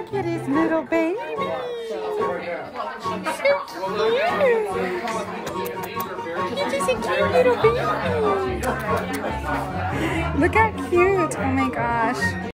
Look at his little baby. So cute. He's just a cute little baby. Look how cute. Oh my gosh.